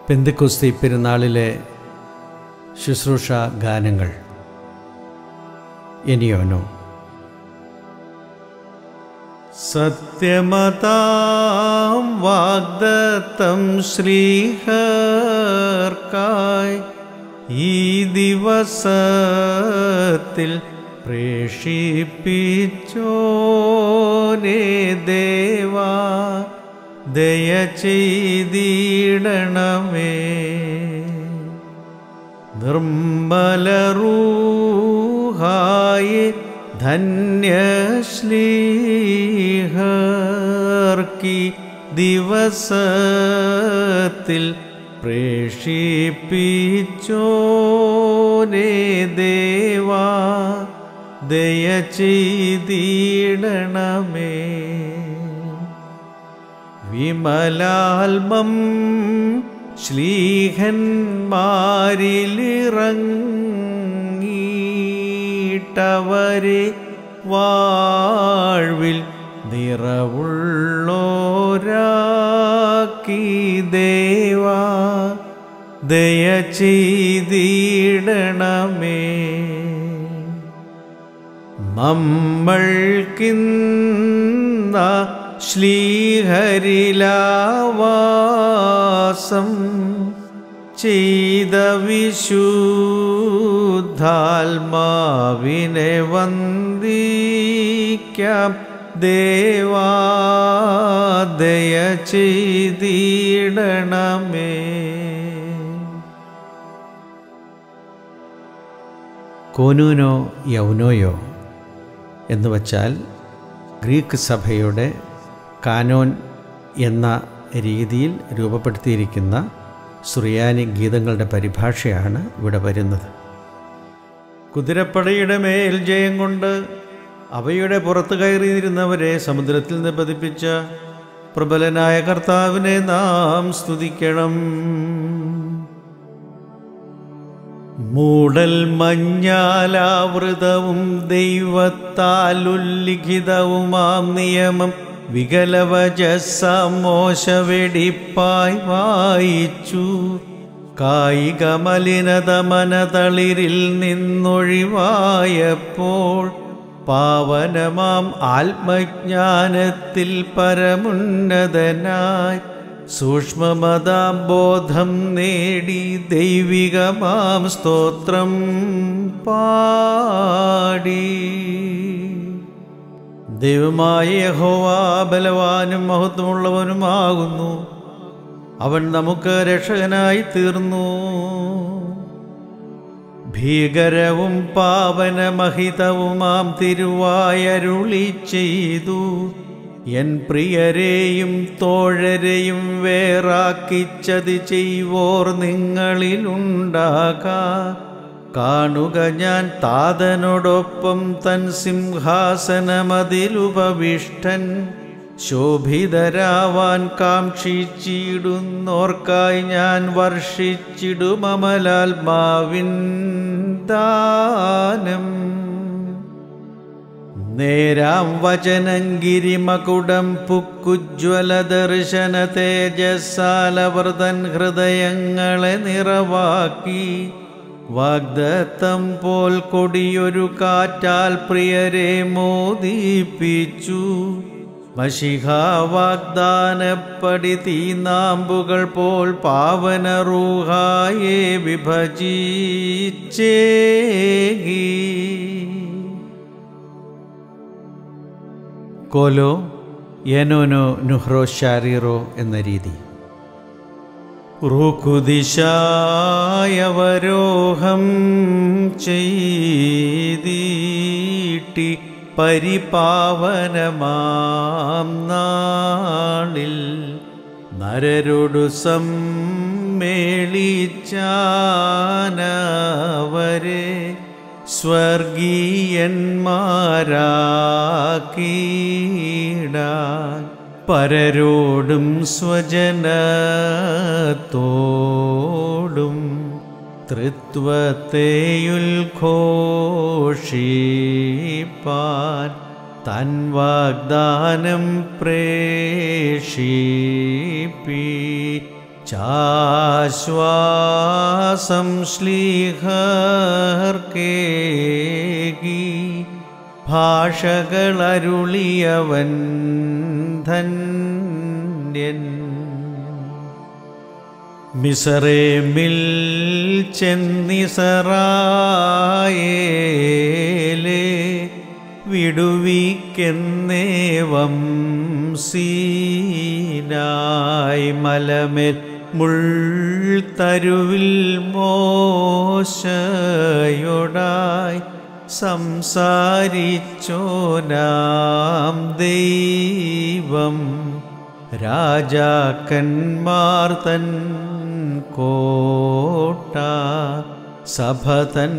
പെന്തക്കോസ്തി പെരുന്നാളിലെ ശുശ്രൂഷ ഗാനങ്ങൾ. എനിയോനോ സത്യമതാം വാഗ്ദത്തം ശ്രീഹർക്കായി ഈ ദിവസത്തിൽ പ്രേഷിപ്പിച്ചോനേ ദേവാ, ദയ ചെയ്തിടണമേ. നിർമ്മലറൂഹായി ധന്യശ്ലീഹർക്കി ദിവസത്തിൽ പ്രേഷിപ്പിച്ചോനേ ദേവാ, ദയ ചെയ്തിടണമേ. വിമലാൽമം ശ്ലീഹന്മാരിലിറങ്ങിയിട്ടവരെ വാഴ്വിൽ നിറവുള്ളോരാക്കി ദേവാ, ദയ ചെയ്തിടണമേ. നമ്മൾക്കിന്ന ശ്ലീഹരിലാവാസം ചെയ്ത വിശുദ്ധാത്മാവിനെ വന്ദിക്കാം ദേവാ, ദയ ചെയ്തിടണമേ. കോനൂനോ യൗനോയോ എന്നുവച്ചാൽ ഗ്രീക്ക് സഭയുടെ കാനോൻ എന്ന രീതിയിൽ രൂപപ്പെടുത്തിയിരിക്കുന്ന സുറിയാനി ഗീതങ്ങളുടെ പരിഭാഷയാണ് ഇവിടെ വരുന്നത്. കുതിരപ്പടയുടെ മേൽ ജയം കൊണ്ട് അവയുടെ പുറത്ത് കയറിയിരുന്നവരെ സമുദ്രത്തിൽ നിന്ന് പതിപ്പിച്ച പ്രബലനായ കർത്താവിനെ നാം സ്തുതിക്കണം. മൂടൽ മഞ്ഞാലാവൃതവും ദൈവത്താൽ ഉല്ലിഖിതവുമാം നിയമം വികലവചസ്സ മോശ വെടിപ്പായി വായിച്ചു. കായിക മലിനത മനതളിരിൽ നിന്നൊഴിവായപ്പോൾ പാവനമാം ആത്മജ്ഞാനത്തിൽ പരമുന്നതനായി സൂക്ഷ്മമതാം ബോധം നേടി ദൈവികമാം സ്തോത്രം പാടി. ദൈവമായ യഹോവ ബലവാനും മഹത്വമുള്ളവനുമാകുന്നു. അവൻ നമുക്ക് രക്ഷകനായി തീർന്നു. ഭീകരവും പാവനമഹിതവുമാം തിരുവായരുളി ചെയ്തു. എൻ പ്രിയരെയും തോഴരെയും വേറാക്കിച്ചതി ചെയ്വോർ നിങ്ങളിലുണ്ടാകാ. കാണുക ഞാൻ താതനോടൊപ്പം തൻ സിംഹാസനമതിലുപവിഷ്ടൻ. ശോഭിതരാവാൻ കാക്ഷിച്ചിടുന്നോർക്കായി ഞാൻ വർഷിച്ചിടുമമലാത്മാവിൻ ദാനം. നേരാം വചനങ്കിരിമകുടം പുക്കുജ്വല ദർശന തേജസ്സാലവർതൻ ഹൃദയങ്ങളെ നിറവാക്കി. വാഗ്ദത്തം പോൽ കൊടിയൊരു കാറ്റാൽ പ്രിയരെ മോദിപ്പിച്ചു. മശിഹ വാഗ്ദാനപ്പടി തീനാമ്പുകൾ പോൽ പാവന റൂഹായെ വിഭജിച്ചേകി. കോലോ യനോനോ നുഹ്രോ ശാരീറോ എന്ന രീതി. റുക്കുദിശായവരോഹം ചെയ്തീട്ടി പരിപാവനമാം നാളിൽ നരരോടു സമ്മേളിച്ചാനവരെ സ്വർഗീയന്മാരാക്കിടാൻ പരരോടും സ്വജനത്തോടും ത്രിത്വത്തെയുൽഘോഷിപ്പാൻ തൻ വാഗ്ദാനം പ്രേഷിപ്പി ചാശ്വാസം ശ്ലീഹർക്കേകി ഭാഷകളരുളിയവൻ ധന്യൻ. മിസ്രയീമിൽ ചെന്നിസ്രായേലേ വിടുവിക്കെന്നേവം സീനായ് മലമേൽ മുൾത്തരുവിൽ മോശയോടായി സംസാരിച്ചോനാം ദൈവം രാജാക്കന്മാർ തൻ കോട്ട സഭതൻ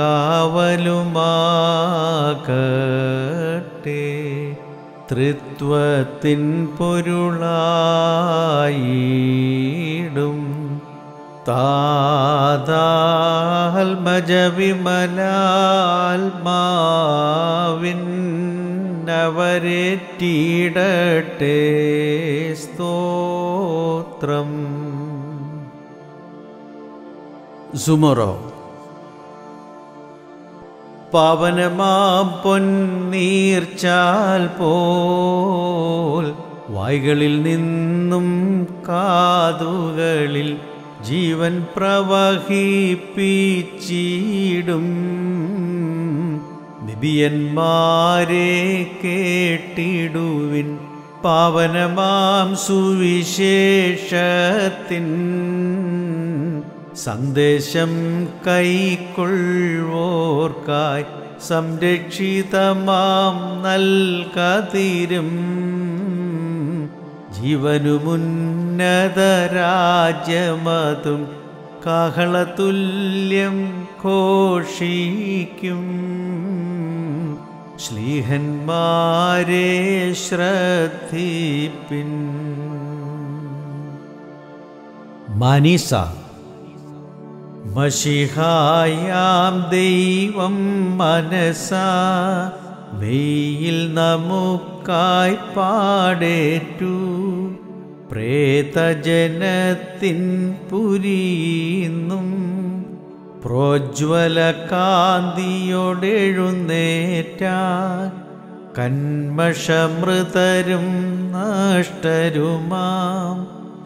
കാവലുമാകട്ടെ. ത്രിത്വത്തിൻ പൊരുളായിടും താതാൽമജവിമലാൽമാവിന്നവരേറ്റിടട്ടെ സ്തോത്രം. സുമറോ. പാവനമാം പൊന്നീർച്ചാൽ പോൽ വായ്കളിൽ നിന്നും കാതുകളിൽ ജീവൻ പ്രവഹിപ്പിച്ചിടും. നിബിയന്മാരെ കേട്ടിടുവിൻ, പാവനമാം സുവിശേഷത്തിൻ സന്ദേശം കൈക്കൊള്ളുവോർക്കായി സംരക്ഷിതമാം നൽകതിരും ജീവനുമുന്നതരാജ്യമതും കാഹളതുല്യം ഘോഷിക്കും. ശ്ലീഹന്മാരെ ശ്രദ്ധിപ്പിൻ. മനീസ. മശിഹായാം ദൈവം മനസാ വെയിൽ നമുക്കായി പാടേറ്റു. പ്രേതജനത്തിൻ പുരീന്നും പ്രോജ്വല കാന്തിയോടെഴുന്നേറ്റാൻ കന്മഷമൃതരും നഷ്ടരുമാം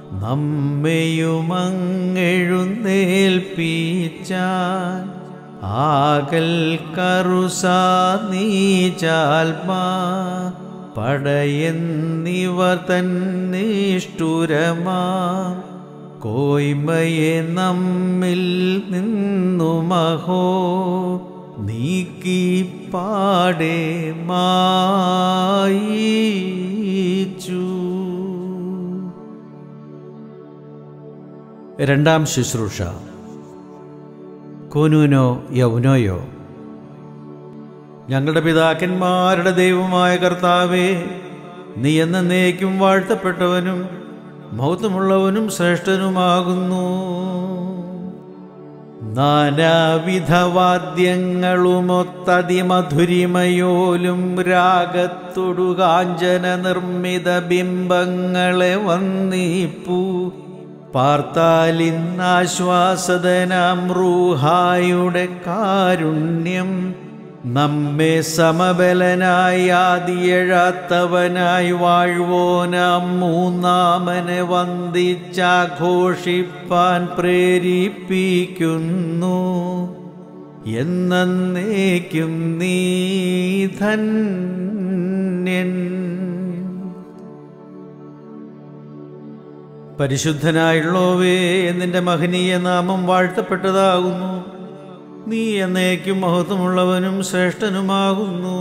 നമ്മയുമങ്ങെഴുന്നേൽപ്പിച്ചാൻ. ആകൽ കറുസാ നീചാൽമാ പടയെന്നിവർ തന്നിഷ്ഠുരമാ കോയ്മയെ നമ്മിൽ നിന്നുമഹോ നീക്കി പാടേ മായിച്ചു. രണ്ടാം ശുശ്രൂഷ. കോനൂനോ യൗനോയോ. ഞങ്ങളുടെ പിതാക്കന്മാരുടെ ദൈവമായ കർത്താവേ, നീ എന്നേക്കും വാഴ്ത്തപ്പെട്ടവനും മഹത്വമുള്ളവനും ശ്രേഷ്ഠനുമാകുന്നു. നാനാവിധവാദ്യങ്ങളുമൊത്തതിമധുരിമയോലും രാഗത്തൊടു കാഞ്ചന നിർമ്മിത ബിംബങ്ങളെ വന്ദിപ്പൂ. പാർത്താലിന്നാശ്വാസദനാം റൂഹായുടെ കാരുണ്യം നമ്മെ സമബലനായി ആദിയഴാത്തവനായി വാഴ്വോനാം മൂന്നാമനെ വന്ദിച്ചാഘോഷിപ്പാൻ പ്രേരിപ്പിക്കുന്നു. എന്നേക്കും നീ ധന്യൻ. പരിശുദ്ധനായുള്ളോവേ, നിന്റെ മഹനീയ നാമം വാഴ്ത്തപ്പെട്ടതാകുന്നു. നീ എന്നേക്കും മഹത്വമുള്ളവനും ശ്രേഷ്ഠനുമാകുന്നു.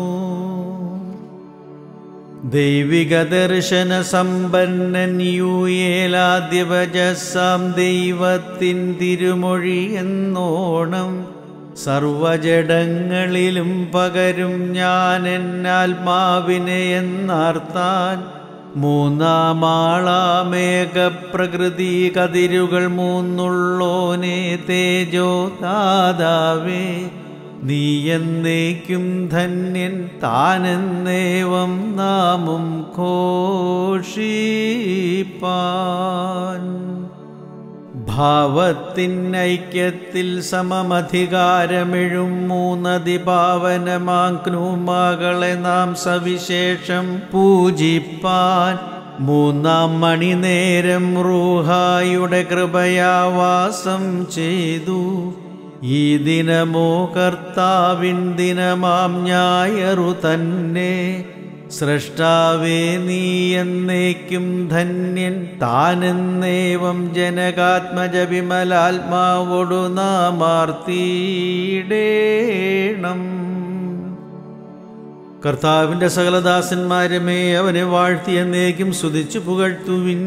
ദൈവിക ദർശന സമ്പന്നൻ യൂയേലാദ്യവജസാം ദൈവത്തിൻ തിരുമൊഴി എന്നോണം സർവജടങ്ങളിലും പകരും ഞാൻ എന്നാത്മാവിനെ എന്നാർത്താൻ. മൂന്നാമാളാമേഘപ്രകൃതി കതിരുകൾ മൂന്നുള്ളോനെ തേജോ ദാതാവേ, നീ എന്നേക്കും ധന്യൻ താനെന്നേവം നാമും ഘോഷിപ്പാൻ. ഭാവത്തിൻ ഐക്യത്തിൽ സമമധികാരമെഴും മൂന്നതിപാവനമാക്നൂമാകളെ നാം സവിശേഷം പൂജിപ്പാൻ മൂന്നാം മണിനേരം റൂഹായുടെ കൃപയാവാസം ചെയ്തു. ഈ ദിനമോ കർത്താവിൻ ദിനമാം ഞായറു തന്നെ. സ്രഷ്ടാവേ നീ എന്നേക്കും ധന്യൻ, താനെന്നേവം ജനകാത്മജ വിമലാത്മാവോടു നാമാർത്തിയിടേണം. കർത്താവിൻ്റെ സകലദാസന്മാരുമേ അവനെ വാഴ്ത്തി എന്നേക്കും സ്തുതിച്ചു പുകഴ്ത്തുവിൻ.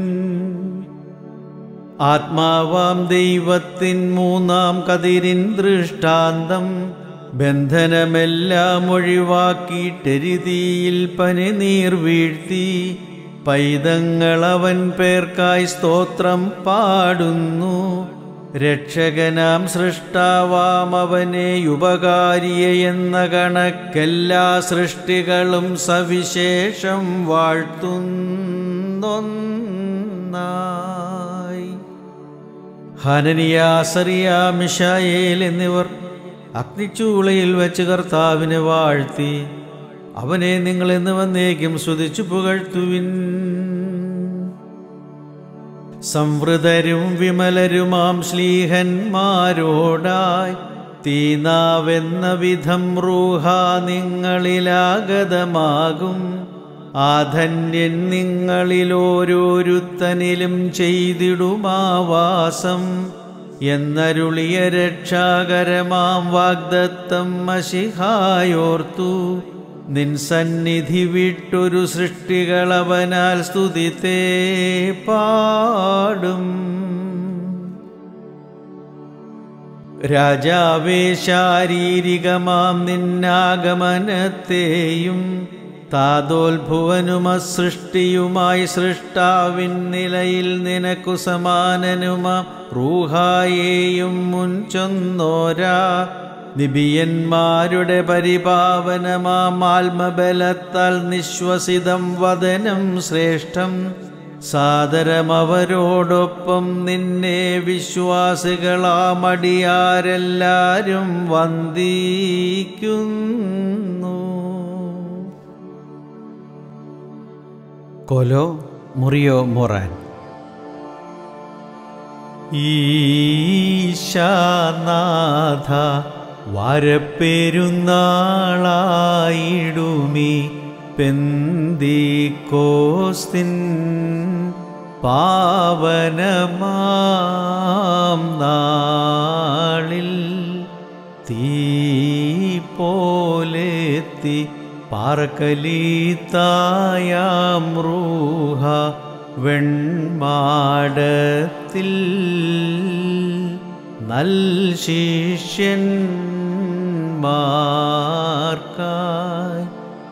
ആത്മാവാം ദൈവത്തിൻ മൂന്നാം കതിരിൻ ദൃഷ്ടാന്തം ബന്ധനമെല്ലാം ഒഴിവാക്കിയിട്ടെരിതിയിൽ പനിനീർ വീഴ്ത്തി. പൈതങ്ങളവൻ പേർക്കായി സ്തോത്രം പാടുന്നു. രക്ഷകനാം സൃഷ്ടാവാം അവനെ ഉപകാരിയെ എന്ന കണക്കെല്ലാ സൃഷ്ടികളും സവിശേഷം വാഴ്ത്തുന്നൊന്നായി. ഹനനിയ, അസറിയ, മിശായേൽ എന്നിവർ അഗ്നിച്ചൂളയിൽ വെച്ച് കർത്താവിനെ വാഴ്ത്തി. അവനെ നിങ്ങൾ എന്ന് വന്നേക്കും സ്തുതിച്ചു പുകഴ്ത്തുവിൻ. സംവൃതരും വിമലരുമാം ശ്ലീഹന്മാരോടായി തീനാവെന്ന വിധം റൂഹ നിങ്ങളിലാഗതമാകും. ആധന്യൻ നിങ്ങളിലോരോരുത്തനിലും ചെയ്തിടുമാവാസം എന്നരുളിയ രക്ഷാകരമാം വാഗ്ദത്തം മശിഹായോർത്തു. നിൻ സന്നിധി വിട്ടൊരു സൃഷ്ടികളവനാൽ സ്തുതിത്തേ പാടും. രാജാവേ, ശാരീരികമാം നിന്നാഗമനത്തെയും താതോത്ഭുവനുമസൃഷ്ടിയുമായി സൃഷ്ടാവിൻ നിലയിൽ നിനക്കു സമാനനുമാം റൂഹായേയും മുൻചൊന്നോരാ നിബിയന്മാരുടെ പരിപാവനമാം ആത്മബലത്താൽ നിശ്വസിതം വദനം ശ്രേഷ്ഠം. സാദരമവരോടൊപ്പം നിന്നെ വിശ്വാസികളാമടിയാരെല്ലാരും വന്ദിക്കുന്നു. കൊലോ മുറിയോ മൊറാൻ. ഈശാനാഥ വാരപ്പെരുന്നാളായിടുമി പെന്തിക്കോസ്തിൻ പാവനമാം നാളിൽ തീ പോലെത്തി പാറക്കലീത്തായാം റൂഹ വെൺമാടത്തിൽ നൽ ശിഷ്യന്മാർക്കായി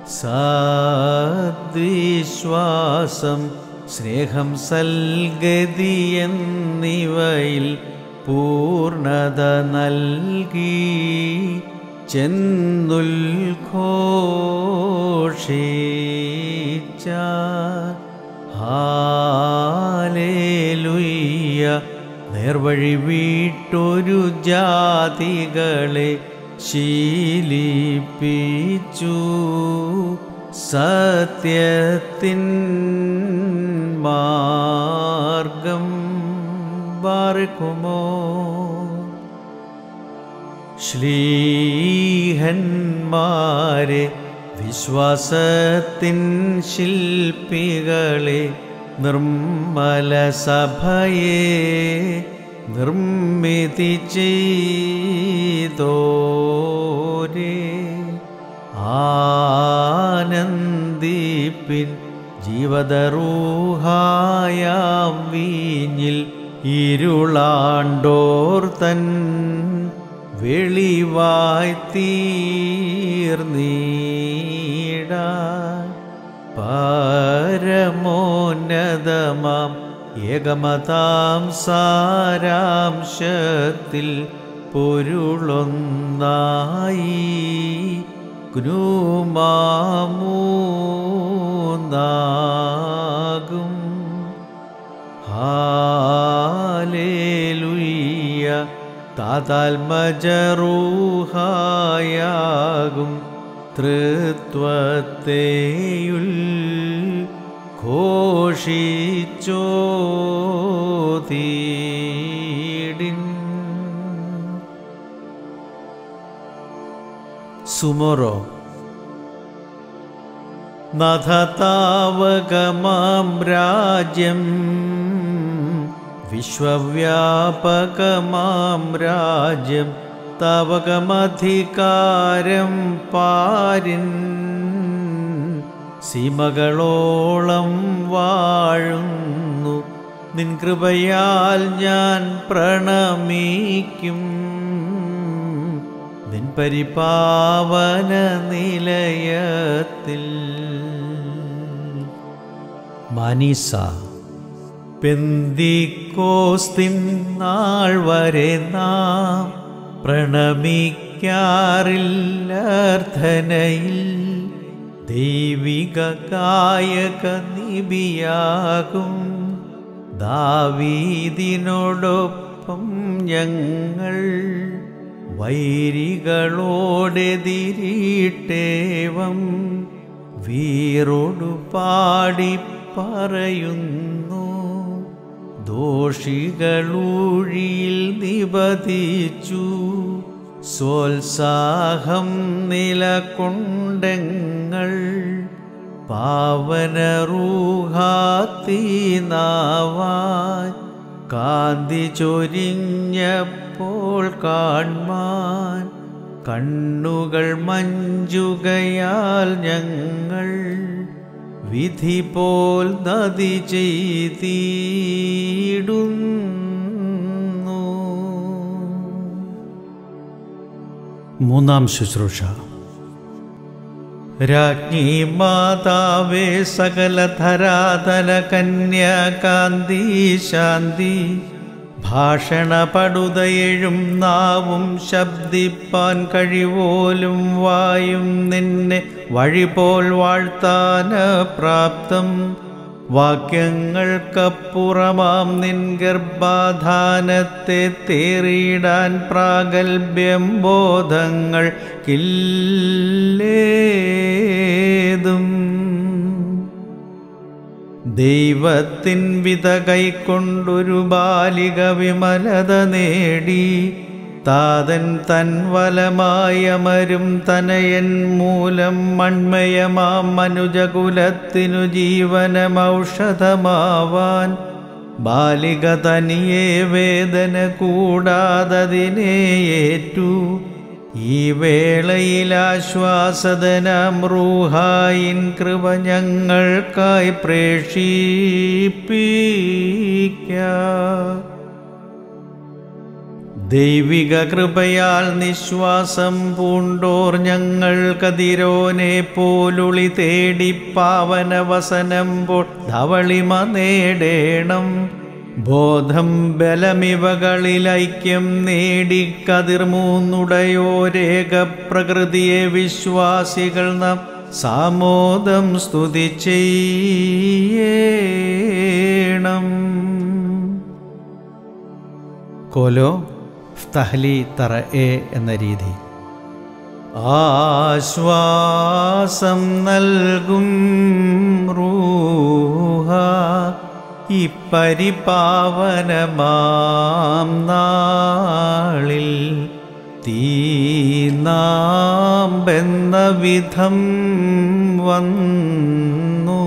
സദ്വിശ്വാസം സ്നേഹം സൽഗതി എന്നിവയിൽ പൂർണ്ണത നൽകി ചെന്നുൽഘോഷിച്ച ഹാലേലുയ്യ. നേർവഴി വീട്ടൊരു ജാതികളെ ശീലിപ്പിച്ചു സത്യത്തിൻ മാർഗം ബാർക്കുമോ. ശ്ലീഹന്മാരെ വിശ്വാസത്തിൻ ശില്പികളെ നിർമ്മല സഭയെ നിർമ്മിതി ചെയ്തോരേ ആനന്ദിപ്പിൻ ജീവദറൂഹായാം വീഞ്ഞിൽ ഇരുളാണ്ടോർ തൻ വെളിവായി തീർന്നീടാൻ പരമോന്നതമാം ഏകമതാം സാരാംശത്തിൽ പൊരുളൊന്നായി ഗ്നൂമാമൂന്നാകും. ഹാലേലുയ്യ. താതാത്മജറൂഹായാകും തൃത്വത്തെയുൽ ഘോഷിച്ചോതീടിൻ. സുമോറോ. നാഥതാവകമാം രാജ്യം വിശ്വവ്യാപകമാം രാജ്യം താവകമധികാരം പാരിൻ സീമകളോളം വാഴുന്നു. നിൻ കൃപയാൽ ഞാൻ പ്രണമിക്കും നിൻ പരിപാവന നിലയത്തിൽ. മാനീസ. പെന്തിക്കോസ്തിൻ നാൾ വരെ നാം പ്രണമിക്കാറില്ലർത്ഥനയിൽ ദൈവിക കായക നിബിയാകും ദാവീദിനോടൊപ്പം ഞങ്ങൾ വൈരികളോടെതിരിട്ടേവം വീറോടു പാടി പറയുന്നു. ദോഷികളൂഴിയിൽ നിബദിച്ചു സ്വോത്സാഹം നിലകൊണ്ടെങ്ങൾ പാവനറൂഹാത്തീനാവാൻ കാന്തി ചൊരിഞ്ഞപ്പോൾ കാൺമാൻ കണ്ണുകൾ മഞ്ചുകയാൽ ഞങ്ങൾ വിധി പോൽ നദി ചെയ്തിടുന്നു. മൂന്നാം ശുശ്രൂഷ. രാജ്ഞി മാതാവേ സകല ധരാതല കന്യാകാന്തി ശാന്തി ഭാഷണപടുതയെഴും നാവും ശബ്ദിപ്പാൻ കഴിവോലും വായും നിന്നെ വഴിപോൽ വാഴ്ത്താന പ്രാപ്തം. വാക്യങ്ങൾക്കപ്പുറമാം നിൻ ഗർഭാധാനത്തെ തേറിയിടാൻ പ്രാഗൽഭ്യം ബോധങ്ങൾക്കില്ലേതും. ദൈവത്തിൻ വിധ കൈക്കൊണ്ടൊരു ബാലിക വിമലത നേടി താതൻ തൻ വലമായമരും തനയൻ മൂലം മൺമയമാം മനുജകുലത്തിനു ജീവനമൗഷധമാവാൻ ബാലിക തനിയെ വേദന കൂടാതതിനെ ഏറ്റു. ഈ വേളയിൽ ആശ്വാസദനാം റൂഹായിൻ കൃപ ഞങ്ങൾക്കായി പ്രേഷിപ്പിക്ക. ദൈവിക കൃപയാൽ നിശ്വാസം പൂണ്ടോർ ഞങ്ങൾ കതിരോനെ പോലുളി തേടി പാവനവസനമ്പോൾ ധവളിമ നേടേണം. ബോധം ബലമിവകളിൽ ഐക്യം നേടി കതിർമൂന്നുടയോരേക പ്രകൃതിയെ വിശ്വാസികൾ നാം സാമോദം സ്തുതി ചെയ്യണം. കോലോ ഫ്തഹ്ലി തറ എ എന്ന രീതി. ആശ്വാസം നൽകും റൂഹ ഈ പരിപാവനമാം നാളിൽ തീനാമ്പെന്ന വിധം വന്നു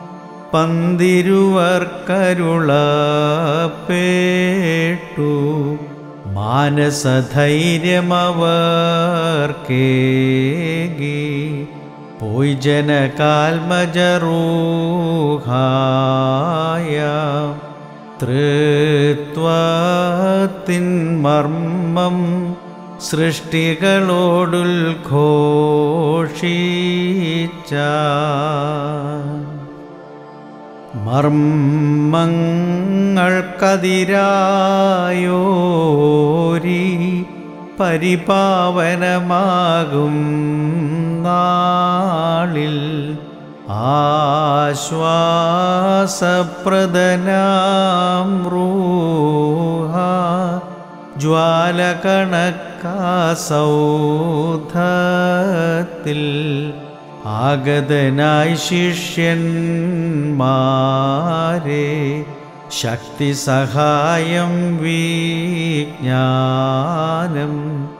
പന്തിരുവർക്കരുളപ്പെട്ടു. മാനസധൈര്യമവർക്കേകി പോയി ജനകാൽമജറൂഹായ തൃത്വത്തിൻ മർമ്മം സൃഷ്ടികളോടുൽഘോഷിച്ച. മർമ്മങ്ങൾക്കതിരായോരി പരിപാവനമാകും നാളിൽ ആശ്വാസപ്രദനാം റൂഹ ജ്വാലകണക്കാസൗധത്തിൽ ആഗതനായി ശിഷ്യന്മാരെ ശക്തി സഹായം വിജ്ഞാനം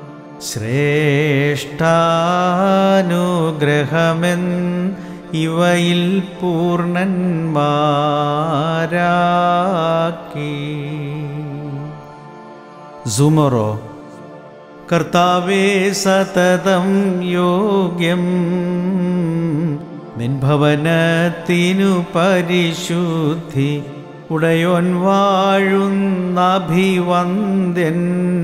ശ്രേഷ്ഠാനുഗ്രഹമെൻ ഇവയിൽ പൂർണ്ണന്മാരാക്കി. സുമറോ. കർത്താവേ, സതതം യോഗ്യം നിൻ ഭവനത്തിനു പരിശുദ്ധി ഉടയോൻ വാഴുന്നഭിവന്ദ്യൻ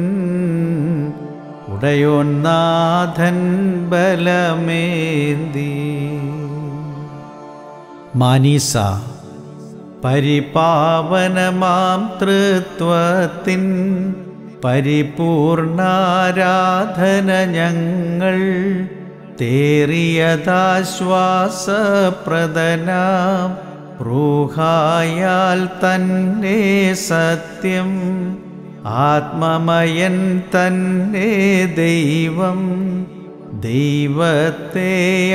ഉടയോൻ നാഥൻ ബലമേന്തി. മാനീസ. പരിപാവനമാം തൃത്വത്തിൻ പരിപൂർണാരാധന ഞങ്ങൾ തേറിയതാശ്വാസപ്രദനാം റൂഹായാൽ തന്നെ സത്യം ആത്മമയൻ തന്നെ ദൈവം ദൈവത്തെ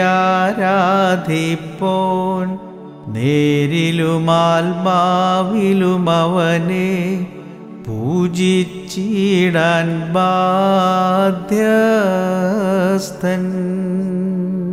ആരാധിപ്പോൻ നേരിലുമാത്മാവിലുമവനെ പൂജിച്ചിടാൻ ബാധ്യസ്ഥൻ.